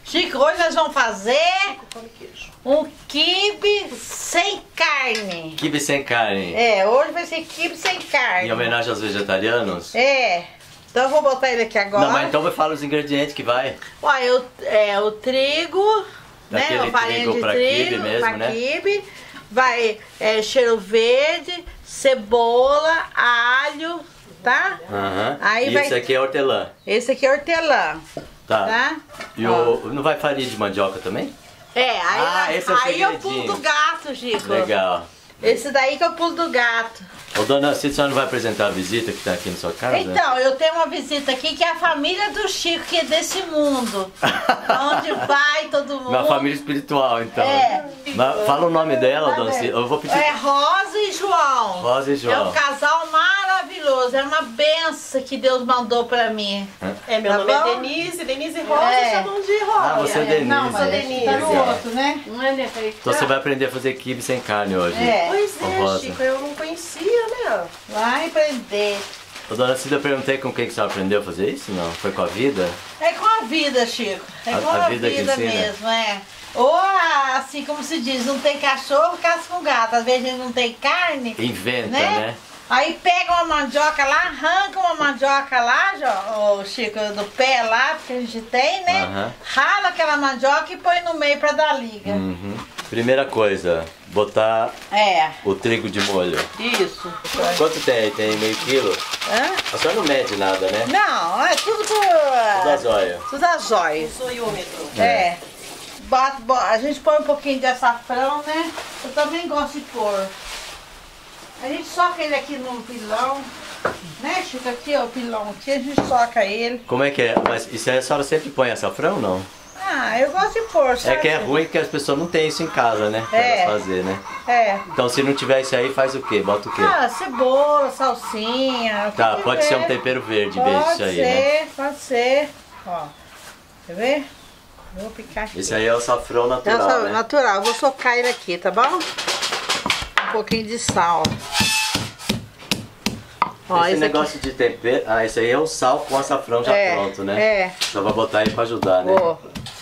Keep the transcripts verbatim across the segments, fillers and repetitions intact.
Chico, hoje nós vamos fazer um quibe sem carne. Quibe sem carne. É, hoje vai ser quibe sem carne. Em homenagem aos vegetarianos? É. Então eu vou botar ele aqui agora. Não, mas então me fala os ingredientes que vai. Olha, eu, é, o trigo, daquele né? O farinha trigo de pra trigo, quibe mesmo, pra né? quibe. Vai é, cheiro verde, cebola, alho, tá? Aham. Aí E vai... esse aqui é hortelã. Esse aqui é hortelã. Tá. Tá? E o... não vai farinha de mandioca também? É, aí, Ah, esse é o aí eu segredinho. pulo do gato, Chico. Legal. Esse daí que eu pulo do gato. Ô dona Cida, a senhora não vai apresentar a visita que tá aqui na sua casa? Então, eu tenho uma visita aqui que é a família do Chico, que é desse mundo. Onde vai todo mundo. Uma família espiritual, então. É. Mas fala o nome dela, Tá dona vendo? Cida. Eu vou pedir. É Rosa e João. Rosa e É João. um casal maravilhoso. É uma benção que Deus mandou pra mim. É, meu Tá nome bom? é Denise, Denise Rosa, É. chamam de Rosa. Ah, você é Denise. Não, mas Denise. tá no Legal. outro, né? Não é, né? Falei, Então você vai aprender a fazer quibe sem carne hoje. É. Pois Ô, é, Rosa. Chico, eu não conhecia, né? Vai prender. Ô dona Cida, eu perguntei com quem que você aprendeu a fazer isso? Não? Foi com a vida? É com a vida, Chico. É A- com a a, vida vida, que ensina. mesmo, é. Ou assim como se diz, não tem cachorro, caça com gato. Às vezes a gente não tem carne, Inventa, né? né? Aí pega uma mandioca lá, arranca uma mandioca lá, ó, o Chico, do pé lá, que a gente tem, né? Aham. Rala aquela mandioca e põe no meio pra dar liga. Uhum. Primeira coisa, botar É, o trigo de molho. isso. Quanto tem aí? Tem meio quilo? Hã? A senhora não mede nada, né? Não, é tudo Tudo por... a zóia. Tudo a zóio. Zoiômetro. É. Bota, bo- a gente põe um pouquinho de açafrão, né? Eu também gosto de pôr. A gente soca ele aqui no pilão, né, Chico? Aqui, ó, o pilão aqui, a gente soca ele. Como é que é? Mas isso aí a senhora sempre põe açafrão ou não? Ah, eu gosto de pôr, É sabe? que é ruim que as pessoas não têm isso em casa, né? Pra É. elas fazer, né? É. Então se não tiver isso aí, faz o quê? Bota o quê? Ah, cebola, salsinha. o que Tá, pode ser um tiver. tempero verde em vez Pode disso aí, ser, né? pode ser. Ó, quer ver? Eu vou picar aqui. Esse aí é o açafrão natural, Essa- né? natural, eu vou socar ele aqui, tá bom? Um pouquinho de sal. Ó, Esse esse negócio de tempero... Ah, esse aí é o sal com açafrão já É, pronto, né? é. Só vai botar aí pra ajudar, né? Ó.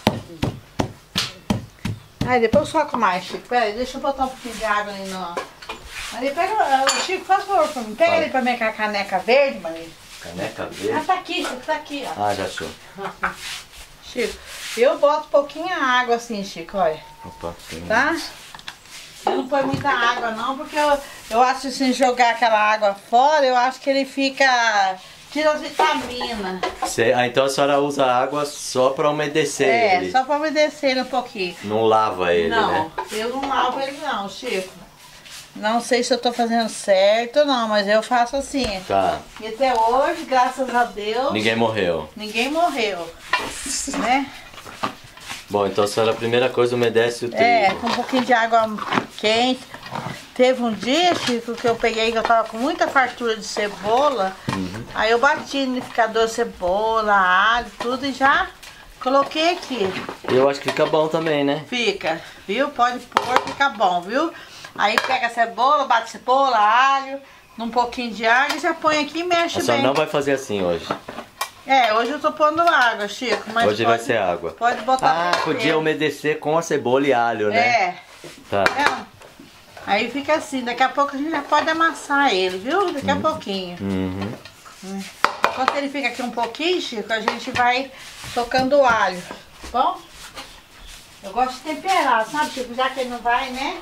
Aí depois eu soco mais, Chico. Pera aí, deixa eu botar um pouquinho de água ali no... Ali, pega... ah, Chico, faz favor pra mim. Pega Fala. ali pra mim aquela caneca verde, mãe. Caneca Ah, verde. tá aqui, Chico, tá aqui, ó. Ah, já achou. Chico, eu boto pouquinha água assim, Chico, olha. Opa, tem... Tá? Eu não põe muita água não, porque eu, eu acho que se jogar aquela água fora, eu acho que ele fica... tira as vitaminas. Cê- Ah, então a senhora usa água só pra umedecer É, ele. só pra umedecer um pouquinho. Não lava ele, não, né? eu não lavo ele não, Chico. Não sei se eu tô fazendo certo ou não, mas eu faço assim. Tá. E até hoje, graças a Deus, Ninguém morreu. ninguém morreu. Né? Bom, então a senhora, a primeira coisa, umedece o trigo. É, com um pouquinho de água quente. Teve um dia, Chico, que eu peguei, que eu tava com muita fartura de cebola. Uhum. Aí eu bati no liquidificador cebola, alho, tudo e já coloquei aqui. Eu acho que fica bom também, né? Fica, viu? Pode pôr, fica bom, viu? Aí pega a cebola, bate cebola, alho, num pouquinho de água e já põe aqui e mexe A senhora bem. não vai fazer assim hoje. É, hoje eu tô pondo água, Chico, mas Hoje pode, vai ser água. Pode botar Ah, tempero. podia umedecer com a cebola e alho, né? É, Tá. é. Aí fica assim, daqui a pouco a gente já pode amassar ele, viu? Daqui a pouquinho. Uhum. Enquanto ele fica aqui um pouquinho, Chico, a gente vai tocando o alho, tá bom? Eu gosto de temperar, sabe, Chico? Já que ele não vai, né?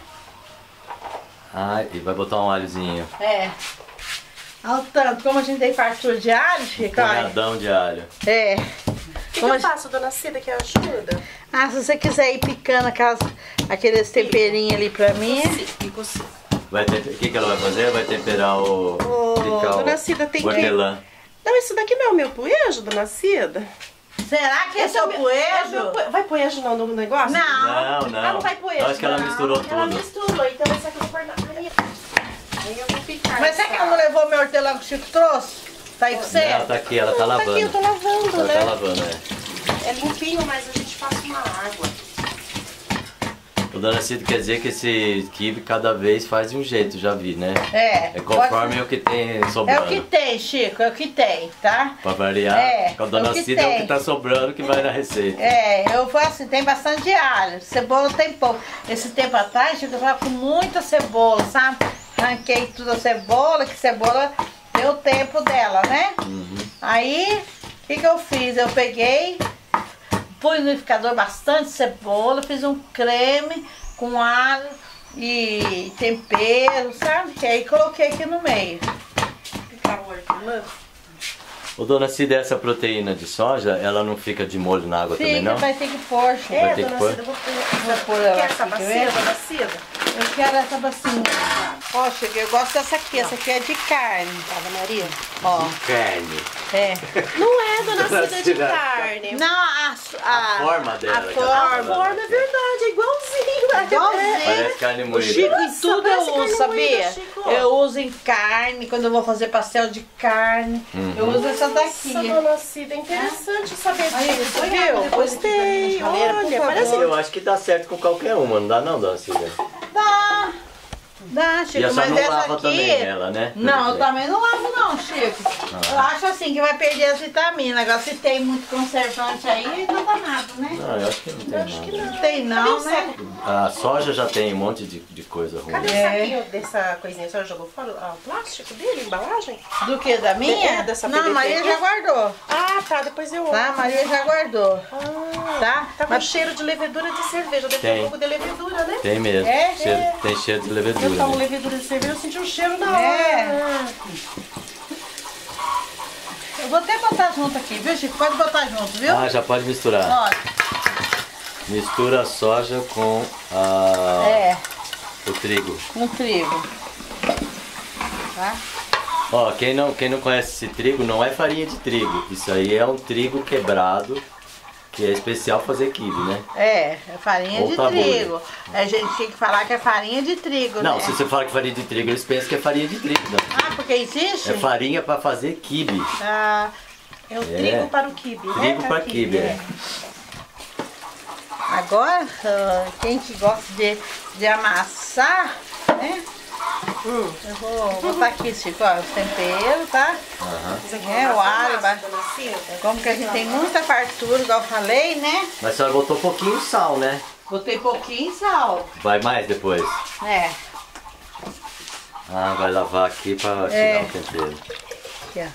Ah, e vai botar um alhozinho. É. Ao tanto, como a gente tem fartura de alho, Chico, olha. Punhadão de alho. É. O que, que Como a eu faço, dona Cida, que ajuda? Ah, se você quiser ir picando aquelas, aqueles temperinhos ali pra mim. Fico assim. Vai ter... O que, que ela vai fazer? Vai temperar o... Ô, picar o- dona Cida, tem o que- hortelã. Não, isso daqui não é o meu poejo, dona Cida? Será que esse é o meu- poejo? é o meu poejo. Vai poejo não no negócio? Não. Não, não. Ah, não vai poejo. Eu acho que ela não. misturou Ela tudo. misturou, então essa aqui eu vou pôr na... Aí, aí eu vou picar. Mas será que ela não essa- levou meu hortelã que o Chico trouxe? Tá aí pra você? Não, tá aqui, ela tá Não, tá lavando. aqui, eu tô lavando, Ela né? tá lavando, é. É limpinho, mas a gente passa uma água. O Dona Cida quer dizer que esse quibe cada vez faz de um jeito, já vi, né? É. É conforme pode... o que tem É sobrando. o que tem, Chico, é o que tem, tá? Pra variar, É, com a Dona é o que Cida é o tem. que tá sobrando que vai na receita. É, eu faço assim, tem bastante alho, cebola tem pouco. Esse tempo atrás, Chico, eu tava com muita cebola, sabe? Arranquei toda a cebola, que cebola deu o tempo dela, né? Uhum. Aí, o que que eu fiz? Eu peguei, pus no liquidificador bastante cebola, fiz um creme com alho e tempero, sabe? E aí coloquei aqui no meio. Picar o hortelã. Ô Dona Cida, essa proteína de soja, ela não fica de molho na água também, Fica, não? vai ter que pôr, Chico. É, ter que Dona pôr? Cida, eu vou Vou pôr. pôr ela Quer essa aqui, bacia, quer ver? Dona Cida? Eu quero essa bacinha. Ó, Chico, eu gosto dessa aqui. Essa aqui é de carne. Ave Maria. Ó, Carne. é. Não é, Dona Dona Cida, de Cida. carne. Não, a, a, A forma dela A que ela tá A forma. forma é verdade, é igualzinho. Igualzinho. Parece carne O moída. Chico em Nossa, tudo parece eu carne uso, sabia? moída, Chico. Eu uso em carne, quando eu vou fazer pastel de carne. Uhum. Eu uso essa Nossa, daqui. Dona Cida, é interessante saber Aí, disso, põe viu? água depois aqui pra mim Gostei, na chaleira, por olha, favor. parece... Eu acho que dá certo com qualquer uma, não dá não, Dona Cida? Dá. Dá, Chico, E a senhora mas não essa lava aqui... também ela, né? Não, eu também não lavo não, Chico. Ah. Eu acho assim que vai perder as vitaminas. Agora se tem muito conservante aí, não dá nada, né? Não, eu acho que não tem Acho que nada. não. Não tem não, Cadê o né? A soja já tem um monte de, de coisa ruim. Cadê É. o saquinho dessa coisinha? A senhora jogou fora o plástico dele, a embalagem? Do que? Da minha? É, dessa não, P V C Maria aqui? já guardou. Ah, tá, depois eu... Tá, Maria já guardou. Ah, Tá? tá com Mas- cheiro de levedura de cerveja. Deve ter Tem. um pouco de levedura, né? Tem mesmo. É? Cheiro- É. Tem cheiro de Eu levedura. tomo né? levedura de cerveja, eu senti um cheiro na hora. É. Eu vou até botar junto aqui, viu, Chico? Pode botar junto, viu? Ah, já pode misturar. Olha, Mistura a soja com a, é, o trigo. no trigo. Tá? Ó, quem não, quem não conhece esse trigo, não é farinha de trigo. Isso aí é um trigo quebrado, que é especial pra fazer quibe, né? É, é farinha Ou de tá trigo. A gente tem que falar que é farinha de trigo, Não, né? se você fala que farinha de trigo, eles pensam que é farinha de trigo. Não. Ah, porque existe? É farinha pra fazer quibe. Ah, É o É. trigo para o quibe. né? Trigo pra quibe, é. agora, ah, quem que gosta de, de amassar, né? Hum. Eu vou botar aqui, Chico, ó, os temperos, tá? Aham. Isso aqui É, o massa, alho, massa, vai- Dona Cida. Como que a gente tem muita fartura, igual eu falei, né? Mas a senhora botou um pouquinho de sal, né? Botei pouquinho sal. Vai mais depois? É, Ah, vai lavar aqui pra É. tirar o tempero. aqui,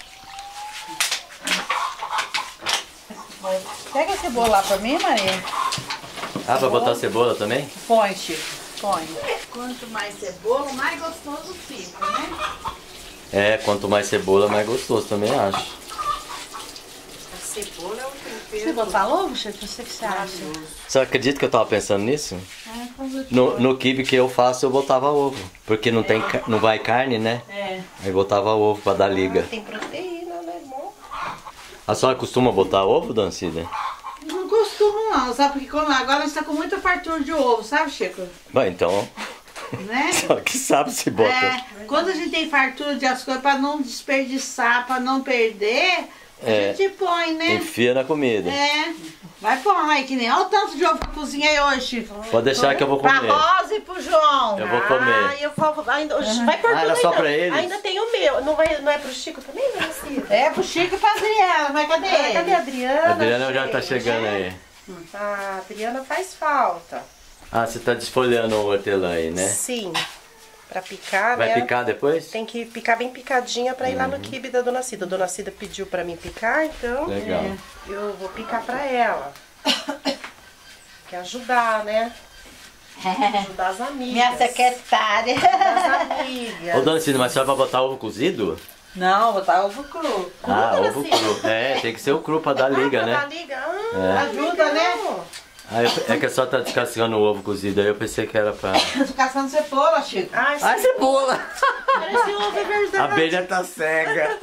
ó. Pega a cebola lá pra mim, Maria. Ah, vai botar cebola também? Põe, Chico, põe. Quanto mais cebola, mais gostoso fica, né? É, quanto mais cebola, mais gostoso, também acho. A cebola é o tempero. Você botar ovo, Chico? Você que você acha? Você acredita que eu tava pensando nisso? É, quando eu te No, pôr. no quibe que eu faço, eu botava ovo. Porque não, tem, ca- não vai carne, né? É. Aí botava ovo pra dar liga. Tem proteína, né, irmão? A senhora costuma botar ovo, Dona Cida? Não costumo não, sabe? Porque como agora a gente tá com muita fartura de ovo, sabe, Chico? Bom, então, Né? só que sabe se bota. É, quando a gente tem fartura de as coisas, pra não desperdiçar, pra não perder, a É. gente põe, né? Enfia na comida. É. Vai pôr aí, que nem. Olha o tanto de ovo que eu cozinhei hoje. Pode deixar que eu vou Pra comer. Rosa e pro João. Eu vou comer. Ah, eu falo, ainda, vai por Ah, tudo era só ainda. pra eles? Ainda tem o meu. Não, vai, não é pro Chico também, Dona Cida? É pro Chico e pra Adriana, mas cadê Ah, ele? cadê a Adriana? A Adriana já tá gente? chegando aí. Ah, a Adriana faz falta. Ah, você tá desfolhando o hortelã aí, né? Sim. Pra picar, Vai né? picar depois? Tem que picar bem picadinha pra ir lá no quibe da Dona Cida. A Dona Cida pediu pra mim picar, então Legal. eu vou picar pra ela. Quer ajudar, né? Ajudar as amigas. Minha secretária. As amigas. Ô, Dona Cida, mas a senhora vai botar ovo cozido? Não, botar ovo cru. Ah, Dona ovo Cida? cru. É, tem que ser o cru pra dar liga, Ah, pra dar né? liga. É. Ah, Ajuda, legal. né? Ah, eu- é que a senhora tá descascando o ovo cozido, aí eu pensei que era pra... Eu tô caçando cebola, Chico. Ai, Ai, cebola! parece ovo, é verdade. A abelha tá cega.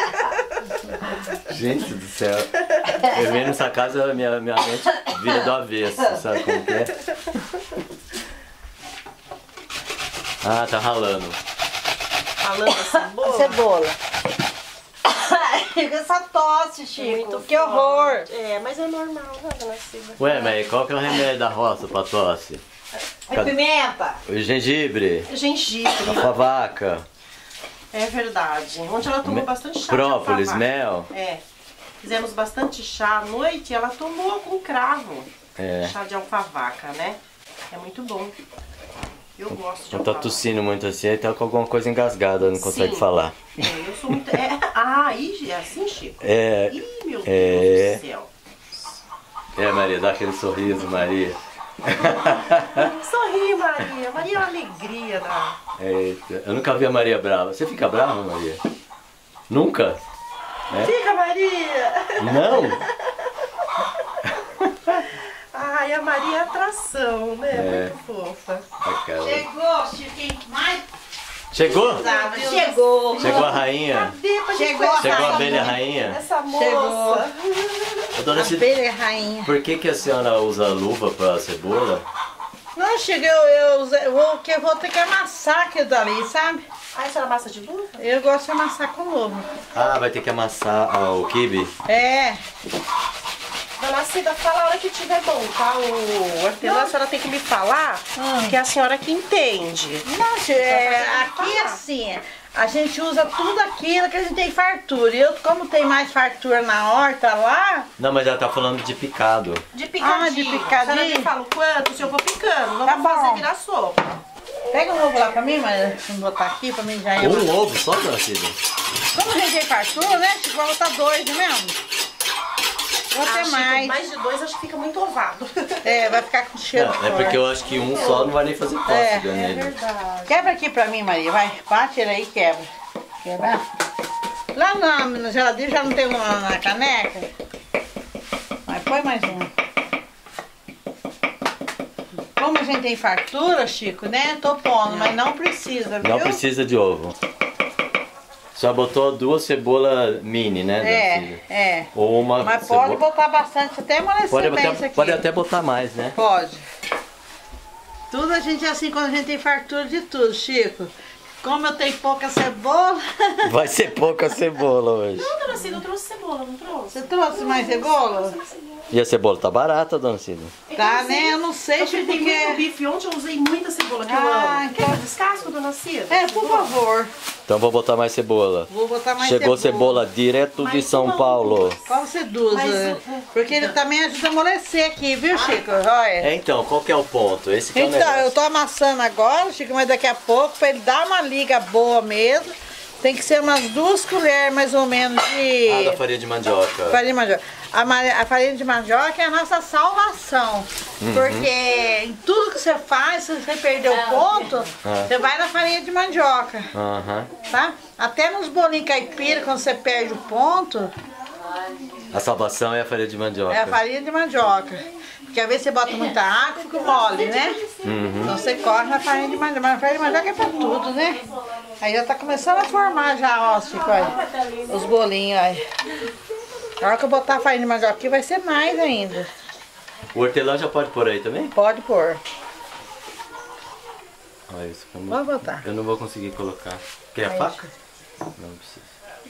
Gente do céu. Eu venho nessa casa, minha, minha mente vira do avesso, sabe como que é? Ah, tá ralando. Falando a cebola. Cebola. Essa tosse, Chico. Muito que horror. forte. É, mas é normal, né, Dona Cida? Ué, mas qual que é o remédio da roça pra tosse? E Cadê? pimenta. O gengibre, Gengibre. alfavaca, É verdade. Ontem ela tomou Me- bastante chá própolis, de alfavaca. mel. É. Fizemos bastante chá à noite e ela tomou com cravo. É. Chá de alfavaca, né? É muito bom. Eu gosto de Não tá alfavaca. tossindo muito assim, aí tá com alguma coisa engasgada, não consegue Sim. falar. É, eu sou muito... É... Ah, ih, é assim, Chico? É, Ih, meu é. Deus do céu. é Maria, dá aquele sorriso, Maria. Sorri, Maria. Maria é uma alegria da... Eita, eu nunca vi a Maria brava. Você fica brava, Maria? Nunca? É? Fica, Maria! Não? Ai, a Maria é atração, né? É. Muito fofa. Aquela. Chegou, Chiquinho. Mais Chegou? pesado. Chegou. Chegou a rainha? Cadê pra gente Chegou a conhecer Chegou a essa abelha mulher? rainha? Essa moça. Chegou. Ô, dona Cid, Abelha é rainha. por que, que a senhora usa luva pra cebola? Não, Chico, eu, eu, usei- eu vou, que eu vou ter que amassar aquilo dali, sabe? Ah, isso era massa de luva? Eu gosto de amassar com luva. Ah, vai ter que amassar ah, o quibe? É. Dona Cida, fala a hora que tiver bom, tá? O hortelã, a senhora tem que me falar, Hum. que é a senhora que entende. Não, Chico, é, Só pra aqui falar. assim, a gente usa tudo aquilo que a gente tem fartura. E eu, como tem mais fartura na horta lá, Não, mas ela tá falando de picado. De picadinho. Ah, de picadinho? A senhora me fala o quanto, se eu vou picando. Não Tá vou fazer bom. virar sopa. pega o ovo lá pra mim, mas vamos botar aqui pra mim já é. Um ovo só, dona Cida? Como a gente tem fartura, né, Chico, vou botar dois, não é mesmo? Vou ter Acho que mais. mais de dois, acho que fica muito ovado. É, vai ficar com cheiro Não, é forte. porque eu acho que um só não vai nem fazer cócega É, É nele. verdade. Quebra aqui pra mim, Maria, vai. Bate ele aí e quebra. Quebra. Lá na, na geladeira já não tem uma na caneca? Mas põe mais um. Como a gente tem fartura, Chico, né? Tô pondo, mas não precisa, viu? Não precisa de ovo. Só botou duas cebolas mini, né, dona Cida? É, é. Ou uma Mas cebola... pode botar bastante, até amolecer Pode bem até, isso aqui. pode até botar mais, né? Pode. Tudo a gente é assim quando a gente tem fartura de tudo, Chico. Como eu tenho pouca cebola, Vai ser pouca cebola hoje. Não, dona Cida, eu trouxe cebola, não trouxe? você trouxe mais cebola? E a cebola tá barata, dona Cida? Tá, né? Eu não sei, Eu Chico, fiquei muito porque... bife ontem, eu usei muita cebola que eu Ah, amo. então- Quer descasco, dona Cida? É, por favor. Então vou botar mais cebola. Vou botar mais Chegou cebola. cebola direto de Mais São uma Paulo. luz. Qual você usa? Mas o- Porque ele também ajuda a amolecer aqui, viu, Chico? Olha. É, então, qual que é o ponto? Esse que é o Então, negócio. eu tô amassando agora, Chico, mas daqui a pouco, pra ele dar uma liga boa mesmo, tem que ser umas duas colheres mais ou menos de Ah, da farinha de mandioca. farinha de mandioca. A, ma- a farinha de mandioca é a nossa salvação. Uhum. Porque em tudo que você faz, se você perder o ponto, Ah. você vai na farinha de mandioca. Aham. Tá? Até nos bolinhos caipira, quando você perde o ponto, A salvação é a farinha de mandioca. é a farinha de mandioca. Porque às vezes você bota muita água, fica mole, né? Uhum. Então você corre na farinha de mandioca. Mas a farinha de mandioca é pra tudo, né? Aí já tá começando a formar já, ó, Chico, olha. Os bolinhos, olha. Na hora que eu botar a farinha de mandioca aqui, vai ser mais ainda. O hortelã já pode pôr aí também? Pode pôr. Olha isso. Como... Pode botar. Eu não vou conseguir colocar. Quer a Aí, faca? Não precisa.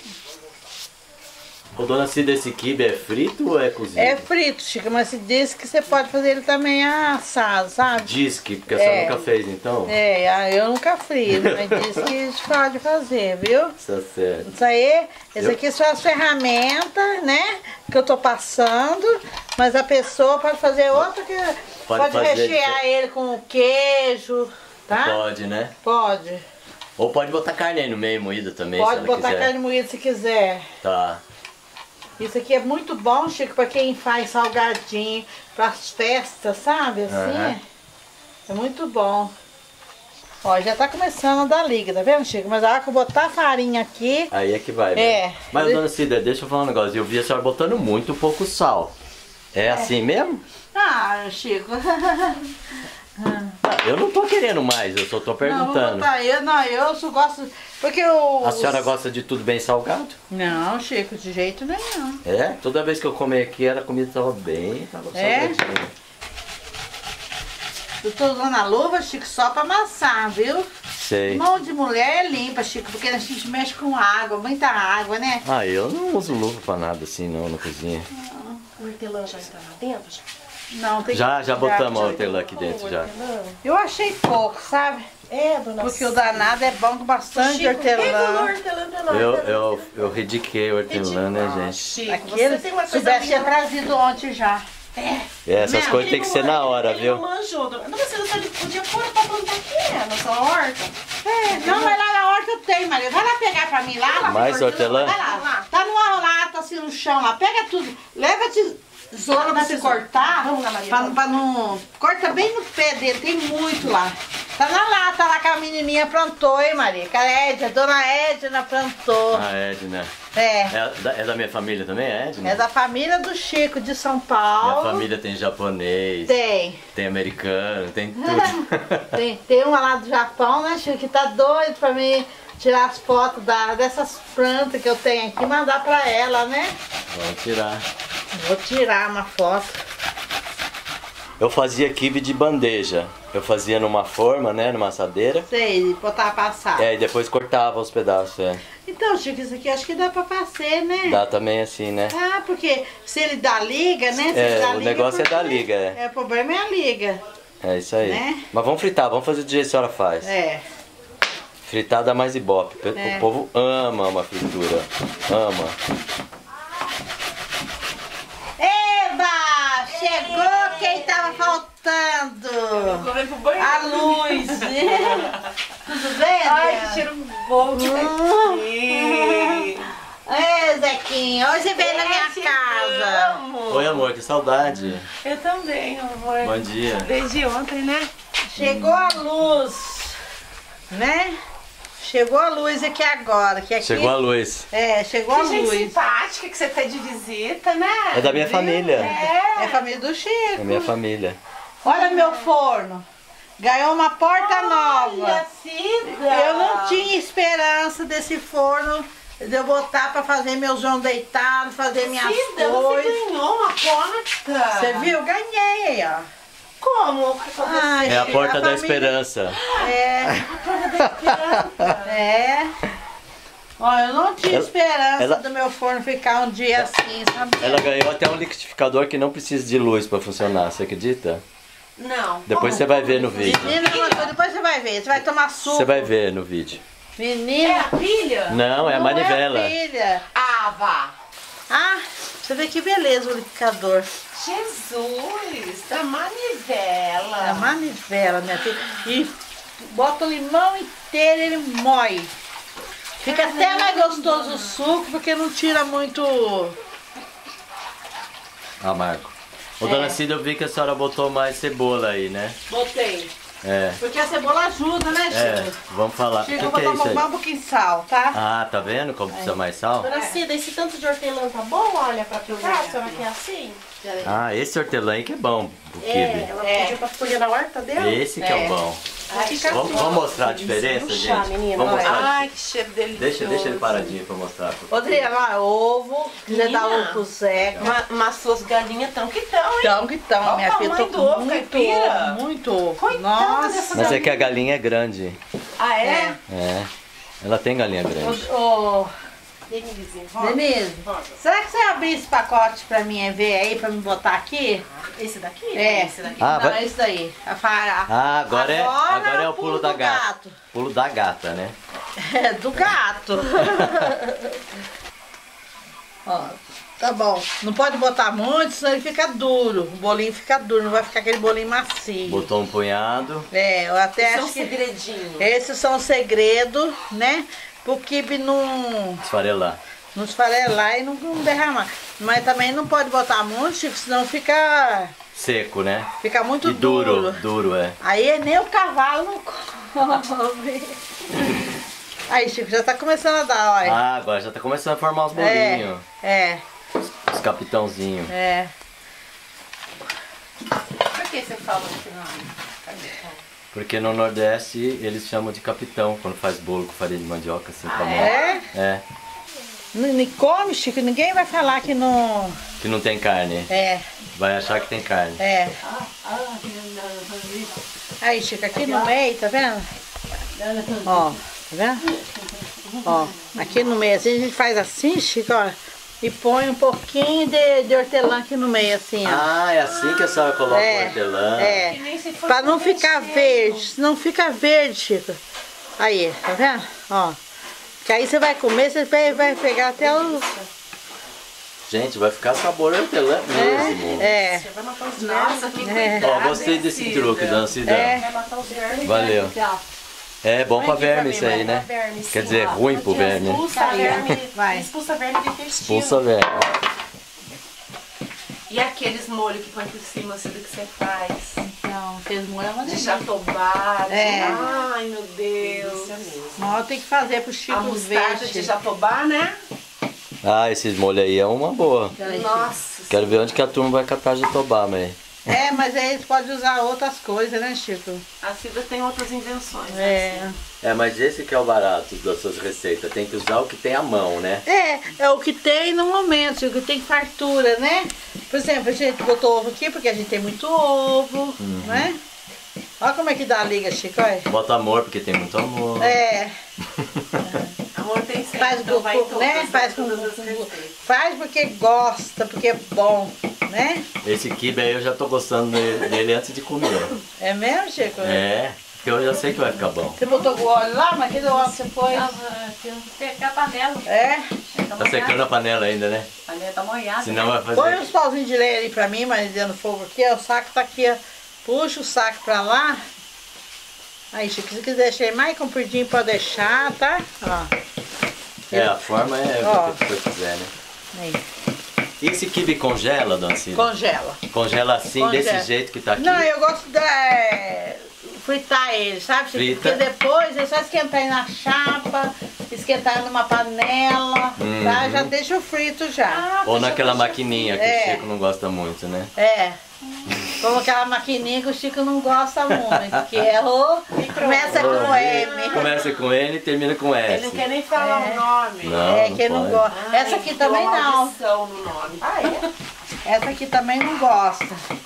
Ô, dona Cida, esse quibe é frito ou é cozido? É frito, Chico, mas se diz que você pode fazer ele também assado, sabe? Diz que, porque a É. senhora nunca fez, então? É, ah, eu nunca fiz, mas diz que a gente pode fazer, viu? Tá certo. Isso aí, esse Eu- aqui são as ferramentas, né? Que eu tô passando, mas a pessoa pode fazer outra que Pode pode, fazer rechear ele com queijo, tá? Pode, né? Pode. Ou pode botar carne aí no meio moída também, Pode se ela botar quiser. carne moída se quiser. Tá. Isso aqui é muito bom, Chico, pra quem faz salgadinho, pras festas, sabe? Assim, Aham. é muito bom. Ó, já tá começando a dar liga, tá vendo, Chico? Mas a hora que eu botar a farinha aqui, Aí é que vai, né? É. Mas, dona Cida, deixa eu falar um negócio. Eu vi a senhora botando muito pouco sal. É, assim mesmo? ah, Chico. Ah, eu não tô querendo mais, eu só tô Não, vou perguntando. botar eu, não, eu só gosto. Porque eu. A senhora gosta de tudo bem salgado? Não, Chico, de jeito nenhum. É? Toda vez que eu comer aqui, a comida tava bem, tava É? salgadinha. Eu tô usando a luva, Chico, só pra amassar, viu? Sei. Mão de mulher é limpa, Chico, porque a gente mexe com água, muita água, né? Ah, eu não uso luva pra nada assim não, na cozinha. O hortelã já está lá dentro? Já? Não, tem Já, que já tirar. botamos a hortelã aqui dentro já. Eu achei pouco, sabe? É, dona Porque o danado é bom com bastante Chico, quem falou hortelã. hortelã pra nós? Eu, eu, eu rediquei a hortelã, né, gente? Chico, Aqui você eles tem uma coisa soubesse tinha minha- trazido ontem já. É, essas Não, coisas tem que ser na hora, ele viu? Não manjou. Não, você não sabe, podia pôr pra plantar aqui, né? Na sua horta. É, não, mas lá na horta tem, Maria. Vai lá pegar pra mim lá. Mais hortelã? Vai lá. Tá numa lata assim no chão lá. Pega tudo. Leva a tesoura pra você cortar. Vamos lá, Maria, Pra, vamos. pra não... Corta bem no pé dele. Tem muito lá. Tá na lata lá que a menininha plantou, hein, Maria? Que a Edna, a dona Edna plantou. A Edna. É. É da, é da minha família também, a Edna? É da família do Chico de São Minha Paulo. família tem japonês, Tem. tem americano, tem tudo. Tem, tem uma lá do Japão, né, Chico, que tá doido pra mim tirar as fotos da, dessas plantas que eu tenho aqui e mandar pra ela, né? Vamos tirar. Vou tirar uma foto. Eu fazia quibe de bandeja. Eu fazia numa forma, né, numa assadeira. Sei, botar pra passar. É, e depois cortava os pedaços, é. Então, Chico, isso aqui acho que dá pra fazer, né? Dá também assim, né? Ah, porque se ele dá liga, né? Se É, ele dá o liga, negócio é problema- dar liga, é. É, o problema é a liga. É isso aí. Né? Mas vamos fritar, vamos fazer do jeito que a senhora faz. É. Fritar dá mais ibope. O É. povo ama uma fritura. Ama. Eba! Chegou quem tava faltando! Correr pro banheiro. A luz! Tudo bem, Ai, Adriana? que cheiro bom que Hum. daqui. Ei, Zequinha, hoje veio na minha Te casa. amo. Oi, amor, que saudade. Eu também, amor. Bom dia. Desde ontem, né? Chegou a luz, né? Chegou a luz aqui agora. Que aqui, Chegou a luz. É, chegou a Que gente luz. simpática que você tá de visita, né? É da minha família. É a família do Chico. É minha família. Olha meu forno. Ganhou uma porta nova. Olha, Cida. Eu não tinha esperança desse forno de eu botar pra fazer meu João deitado, fazer minhas Cida, você coisas. ganhou uma porta. Você viu? Ganhei, ó. Como? O que aconteceu? Ai, É a Chico, porta da família- esperança. É. É. Ó, eu não tinha Ela- esperança ela- do meu forno ficar um dia assim, sabe? Ela ganhou até um liquidificador que não precisa de luz pra funcionar, você acredita? Não. Depois você vai ver no vídeo. Menina, depois você vai ver. Você vai tomar suco. Você vai ver no vídeo. É Menina. a pilha? Não, é a não manivela. É a filha. Ah, vá. Ah, você vê que beleza o liquidificador. Jesus, da manivela. É a manivela, minha filha. E bota o limão inteiro e ele mói. Fica até mais gostoso o suco, porque não tira muito... Amargo. Ô, dona Cida, eu vi que a senhora botou mais cebola aí, né? Botei. É. Porque a cebola ajuda, né, É, Chico? vamos falar. O Chico, que, eu que vou é isso botar aí? um pouquinho de sal, tá? Ah, tá vendo como precisa mais sal? Dona Cida, esse tanto de hortelã tá bom? Olha, pra provar, a senhora quer assim? Ah, esse hortelã aí que é bom, o É, quibe. ela É. pediu pra colher na horta dela. Esse que é, É. o bom. Vai ficar Vamos, assim. vamos mostrar a diferença, Puxa, gente? menina, Vamos olha. mostrar. Ai, que cheiro delicioso. Deixa, deixa ele paradinho pra mostrar. Adriana, ó, ovo. Quiser dar Menina. ovo pro Zeca. Ma- Mas suas galinhas tão que tão, hein? Então, que então, Olha o minha filha, tô tamanho do com ovo, muito caipira. ovo, muito ovo. Coitada Nossa. dessa Mas é que a galinha é grande. Ah, é? É. Ela tem galinha grande. Ô, ô, Denise, Denise, será que você abrir esse pacote pra mim e ver aí, pra me botar aqui? Esse daqui? É. Esse daqui. Ah, Não, vai- é isso aí. A fa- Ah, agora, é, Agora agora é o pulo da do gata. gato. Pulo da gata, né? É, do gato. Ó, tá bom. Não pode botar muito, senão ele fica duro. O bolinho fica duro, não vai ficar aquele bolinho macio. Botou um punhado. É, eu até Esse é um acho que segredinho. esses são os segredos, né? Pro quibe não, Esfarelar. não esfarelar e não, não derramar. Mas também não pode botar muito, Chico, senão fica, Seco, né? fica muito E duro, duro. duro, é. Aí nem o cavalo não come. Aí, Chico, já tá começando a dar, olha. Ah, agora já tá começando a formar os é, bolinhos. é, Os capitãozinhos. é. Por que você falou esse nome? Cadê? Porque no Nordeste eles chamam de capitão quando faz bolo com farinha de mandioca, assim, com a mão. É? É. Não, não come, Chico, ninguém vai falar que não... Que não tem carne. É, Vai achar que tem carne. é. Aí, Chico, aqui no meio, tá vendo? Ó, tá vendo? Ó, aqui no meio, assim, a gente faz assim, Chico, ó. e põe um pouquinho de, de hortelã aqui no meio, assim, ó. Ah, é assim que a senhora coloca É, o hortelã. É, Que nem se fosse pra não um ficar recheio. verde, não fica verde, Chico. Aí, tá vendo? Ó, que aí você vai comer, você vai vai pegar até o... Gente, vai ficar sabor hortelã mesmo. É, Você vai matar os vermes. Nossa, que É. cuidado. Ó, gostei desse Cida. truque, dona Cida. É. Vai matar os vermes. Valeu. Aqui, ó. É bom pra Vai aqui verme mim, isso aí, vai né? pra verme, Quer sim, dizer, ó. ruim pro verme, né? Expulsa Aí, ó. verme, Vai. expulsa verme de intestino. Expulsa verme. E aqueles molhos que põe por cima, assim, do que você faz? Então, fez molho uma De delícia. jatobá. de- É. Ai, meu Deus. Mas tem que fazer pro Chico A mostarda ver, de Chico. jatobá, né? Ah, esses molhos aí é uma boa. Nossa. Quero ver onde que a turma vai catar jatobá, mãe. É, mas aí eles podem usar outras coisas, né, Chico? A Cida tem outras invenções. né, É. Cida? É, mas esse que é o barato das suas receitas. Tem que usar o que tem à mão, né? É, é o que tem no momento, Chico, tem fartura, né? Por exemplo, a gente botou ovo aqui porque a gente tem muito ovo, né? Olha como é que dá a liga, Chico, olha. Bota amor, porque tem muito amor. É, Amor tem sempre, faz, então com, vai todas, né? vai faz, com, todas as com- receitas. faz porque gosta, porque é bom, né? Esse quibe aí eu já tô gostando dele, dele antes de comer. É mesmo, Chico? É, porque eu já sei que vai ficar bom. Você botou o óleo lá, mas aquele óleo que você pôs? Secar a panela. É? Tá secando a panela ainda, né? A panela tá molhada. Senão vai Põe fazer... uns pauzinhos de leite ali pra mim, mas dentro do fogo aqui, ó, o saco tá aqui, ó. Puxa o saco pra lá. Aí, Chico, se quiser deixar ele mais compridinho, pode deixar, tá? Ó. É, a forma é Ó. o que você quiser, né? Aí. E esse quibe congela, dona Cida? Congela. Congela assim, Congela. desse jeito que tá aqui? Não, eu gosto de é, fritar ele, sabe? Chico? Frita. Porque depois é só esquentar ele na chapa, esquentar numa panela, Uhum. tá? Já deixa o frito já. Ah, Ou deixa naquela eu- maquininha que É. o Chico não gosta muito, né? É. Como aquela maquininha que o Chico não gosta muito, que é o... Começa com M. Começa com N e termina com S. Ele não quer nem falar o nome. Não, É, não que não pode. gosta. Ai, Essa aqui deu também uma não. maldição no nome. Ah, é? Essa aqui também não gosta.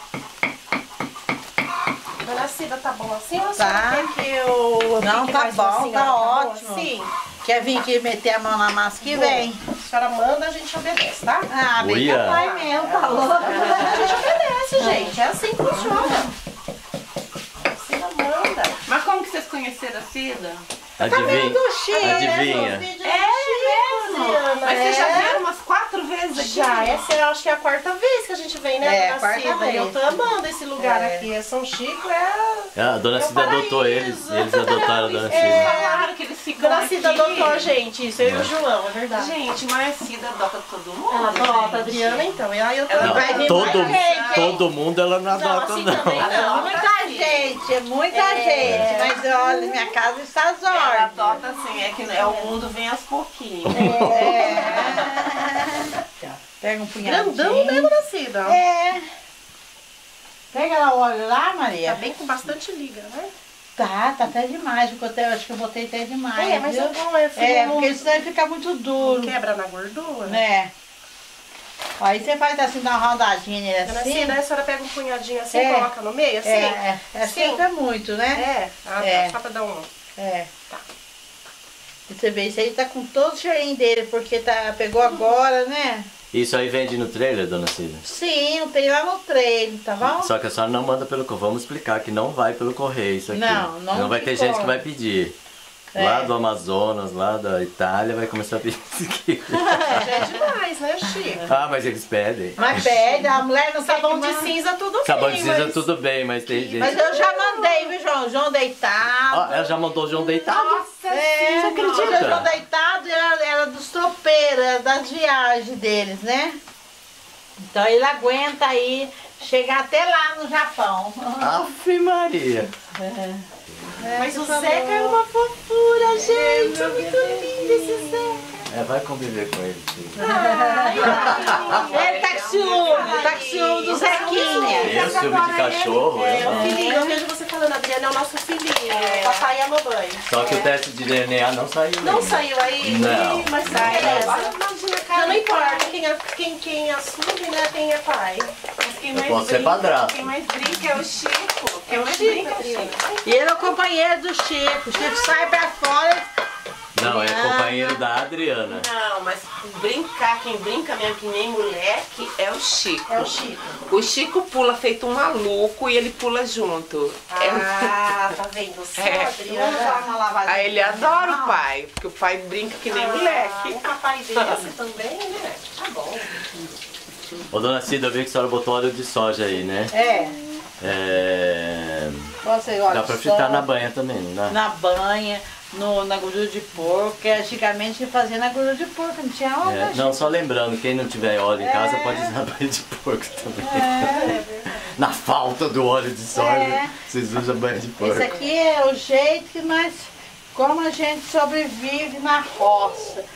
Dona Cida, tá bom assim ou a Tá. senhora quer que eu... Não, fique tá mais bom, assim, tá ó, bom ótimo. Assim? Quer vir aqui meter a mão na massa que vem? A senhora manda, a gente obedece, tá? Ah, bem Uia. capaz mesmo, tá louco? A gente obedece, gente. É assim que funciona. A Cida manda. Mas como que vocês conheceram a Cida? Adivinha? do Chico, Adivinha? né? É mesmo? Mas vocês já É. vieram umas quatro vezes aqui? Já, essa eu acho que é a quarta vez que a gente vem, né, É, Dona quarta Cida? vez. E eu tô amando esse lugar É. aqui. É São Chico, é... A dona É o Cida adotou paraíso. eles, eles adotaram a dona Cida. É. Falaram que eles ficam Dona Cida aqui. adotou a gente, isso, eu e o João, é verdade. Gente, mas a Cida adota todo mundo. Ela adota, gente. a Adriana então. E aí eu tô Ela Não, vai vir todo, mais gente, todo mundo ela não Não, adota, assim não. também não. Muita gente, é muita É. gente. Mas olha, minha casa está às Ela ordens. adota assim, é que é, o mundo vem aos pouquinhos. É. Pega um punhadinho. Grandão, né, Dona Cida? É. Pega lá o óleo lá, Tá Maria. bem com bastante liga, né? Tá, tá até demais. Eu botei- acho que eu botei até demais. É, mas viu? é bom, é frio, É, não- porque senão ele fica muito não duro. quebra na gordura. Né? Ó, aí você faz assim, dá uma rodadinha nele Dona assim. Cida, aí a senhora pega um punhadinho assim, É. coloca no meio, assim? É, é, é Sim. sempre é muito, né? É, ah, É. tá, só pra dar um... É. Tá. E você vê, isso aí tá com todo o cheirinho dele, porque tá, pegou agora, né? Isso aí vende no trailer, dona Cida? Sim, não tem lá no treino, tá bom? Só que a senhora não manda pelo correio. Vamos explicar que não vai pelo correio isso aqui. Não, não vai tem ter gente como. que vai pedir. É. Lá do Amazonas, lá da Itália, vai começar a pedir isso aqui. Já é demais, né, Chico? Ah, mas eles pedem. Mas pede, a mulher não sabe Sabão que de manda. cinza, tudo Sabão bem, de cinza mas... tudo bem, mas tem gente... Mas eu já mandei, viu, João? João deitado. Ó, ela já mandou o João deitado? Nossa, É, Você acredita? O João deitado era, era dos tropeiros, era das viagens deles, né? Então ele aguenta aí chegar até lá no Japão. Ave Maria. É, Mas o por favor. Zeca é uma fofura, gente. É muito lindo esse Zeca. É, vai conviver com ele, filho. Ele tá com ciúme, tá com ciúme do Zequinha. Eu, ciúme de cachorro, É, eu o não. filhinho, eu vejo você falando, Adriana, é o nosso filhinho. É. Papai e a mamãe. Só que o teste de D N A não saiu Não ainda. saiu aí? Não. Ih, mas sai essa. Não, não importa. Quem, é, quem, quem assume, né, quem é pai. Mas quem Eu mais posso ser brinca- padrasto. Quem mais brinca é o Chico. Quem mais Chico, brinca é o Adriana. Chico. E ele é o companheiro do Chico. O Chico sai pra fora. Não, é companheiro da Adriana. Não, mas brincar, quem brinca mesmo que nem moleque é o Chico. É o Chico. O Chico pula feito um maluco e ele pula junto. Ah, tá vendo só, É. Adriana? Aí ele adora o pai, porque o pai brinca que nem Ah, moleque. um papai desse também, né? Tá bom. Ô, dona Cida, eu vi que a senhora botou óleo de soja aí, né? É. É... Você olha Dá pra fritar na banha também, não dá? Na banha, no, na gordura de porco, que antigamente fazia na gordura de porco, não tinha óleo. É, né, não, Chico? só lembrando, quem não tiver óleo em casa pode usar banha de porco também. Na falta do óleo de soja, É. vocês usam banha de porco. Esse aqui é o jeito que nós, como a gente sobrevive na roça.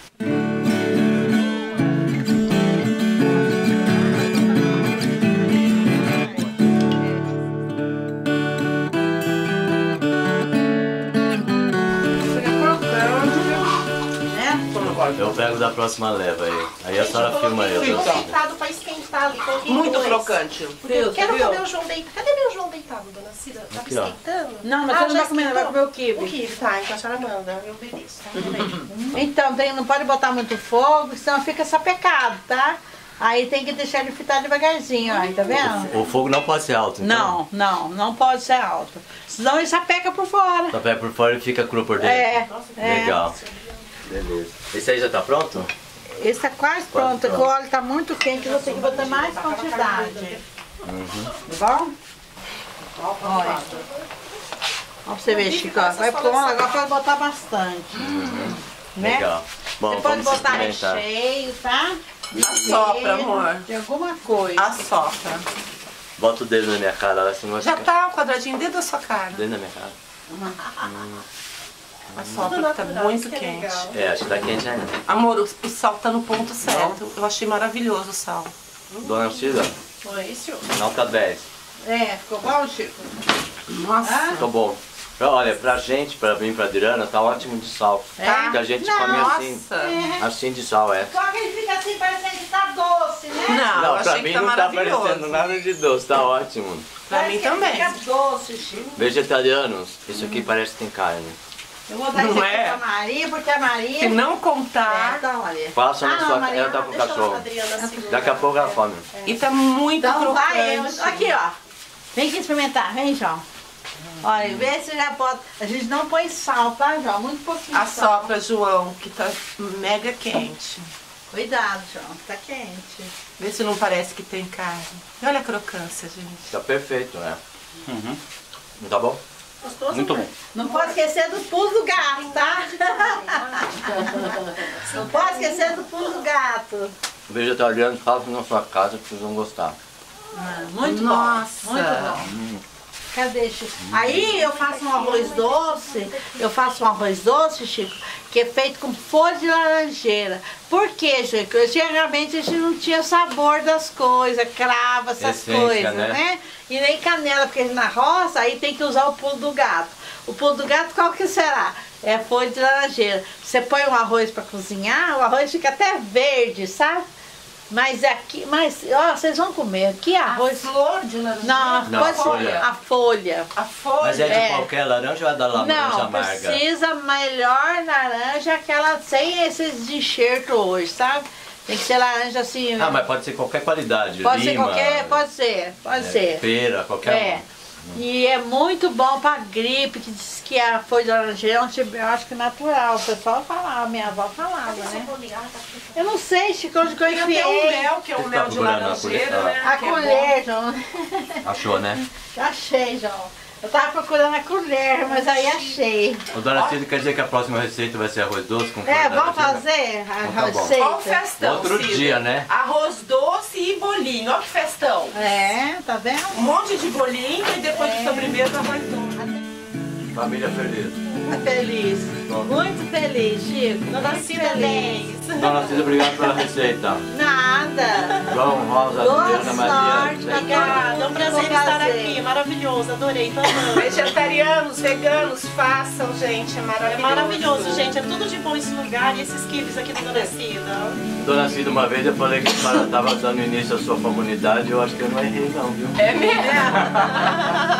Eu pego da próxima leva aí. Aí a senhora filma eu. João dona Cida. deitado pra esquentar ali. Coloquei Muito dois. crocante. Porque eu Viu, quero você viu? comer o João deitado. Cadê meu João deitado, dona Cida? Tava Aqui, ó. esquentando? Não, mas Ah, você não já vai comer, vai esquentou? comer o quibe. O quibe, tá. Então a senhora manda. Eu obedeço, tá? Peraí. Então, tem, não pode botar muito fogo, senão fica sapecado, tá? Aí tem que deixar ele fritar devagarzinho, ó, aí, tá vendo? O fogo não pode ser alto, então? Não, não, não pode ser alto. Senão ele sapeca por fora. Só pega por fora e fica cru por dentro. É, é. Legal. Beleza. Esse aí já tá pronto? Esse tá quase pronto, que o óleo tá muito quente, eu vou ter que botar mais quantidade. Uhum. Tá bom? Olha. Ó pra você ver, Chico, ó. Vai pôr, agora pode botar bastante. Né? Legal. Bom, Você pode vamos botar experimentar. recheio, tá? Assopra, amor. De alguma coisa. Assopra. Bota o dedo na minha cara, lá, senão vai Já ficar tá o quadradinho dentro da sua cara. dentro da minha cara. Assopra, tá muito quente. É, acho que tá quente ainda. Amor, o, o sal tá no ponto certo. Eu achei maravilhoso o sal. Dona Cida, Foi isso. nota dez. É, ficou bom, Chico? Nossa. Tá bom. Olha, pra gente, pra mim, pra Adriana, tá ótimo de sal. É? Porque a gente come assim, Nossa. assim de sal, é. Só que ele fica assim, parecendo que tá doce, né? Não, Não, eu pra achei mim que tá não tá maravilhoso. parecendo nada de doce, tá ótimo. Pra Parece mim que ele também. Fica doce, Chico. Vegetarianos, isso aqui parece que tem carne. Eu vou dar Não isso aqui é? pra Maria, porque a Maria... Se não É, contar. então, Maria. Faça na Ah, não, sua Maria, ela tá com o Deixa eu cachorro. a Adriana segurar. Daqui a pouco ela come. E tá muito Então vai, eu... crocante. Aqui, ó. Vem aqui experimentar, vem, João. Olha, vê se já pode... A gente não põe sal, tá, João? Muito pouquinho de sal. Assopra, João, que tá mega quente. Cuidado, João, tá quente. Vê se não parece que tem carne. E olha a crocância, gente. Tá perfeito, né? Uhum. Tá bom? Gostoso? Muito bom. Não pode esquecer do pulo do gato, tá? Não pode esquecer do pulo do gato. Vegetarianos, façam na sua casa que vocês vão gostar. Ah, muito Nossa. bom, muito bom. Cadê, Chico? Aí eu faço um arroz doce, eu faço um arroz doce, Chico, que é feito com folha de laranjeira. Por quê, Chico? Geralmente a gente não tinha sabor das coisas, cravo, essas Essência, coisas, né? né? E nem canela, porque na roça aí tem que usar o pulo do gato. O pulo do gato qual que será? É folha de laranjeira. Você põe um arroz para cozinhar, o arroz fica até verde, sabe? Mas aqui, mas, ó, vocês vão comer. Que arroz? Flor de laranjeira. Não, Não, pode a folha. a folha. A folha. Mas é de É. qualquer laranja ou é da laranja Não, amarga? precisa melhor laranja, aquela sem esses de enxerto hoje, sabe? Tem que ser laranja assim. Ah, mas pode ser qualquer qualidade. pode ser Lima, qualquer, pode ser, pode é, ser. pera, qualquer É. um. E é muito bom pra gripe, que diz que a folha de laranjeira é um antibiótico natural. O pessoal falava, minha avó falava, né? Eu não sei, Chico, onde que eu Tem até um enfiei. mel, que é um Você mel tá de procurando a laranjeira, colher? né? A que é colher, João. Achou, né? Achei, João. Eu tava procurando a colher, mas aí achei. O Dona Cida quer dizer que a próxima receita vai ser arroz doce com É, folha de vamos laranjeira? fazer a Então tá bom. receita? Olha o festão, Outro Cida. dia, né? Arroz doce e bolinho. Olha que festão. É, tá vendo? Um monte de bolinho e depois de sobremesa arroz doce. Família feliz. Feliz. Muito feliz, Chico. Dona Muito Cida feliz. Dona Cida, obrigado pela receita. Nada. João, Rosa, Boa Adriana, Maria. sorte, obrigada. É um prazer estar aqui, maravilhoso, adorei, tô amando. Vegetarianos, veganos, façam, gente. É É maravilhoso. maravilhoso, gente, é tudo de bom esse lugar e esses quilos aqui do Dona Cida. Dona Cida, uma vez eu falei que a senhora estava dando início à sua comunidade, eu acho que eu não errei não, viu? É mesmo?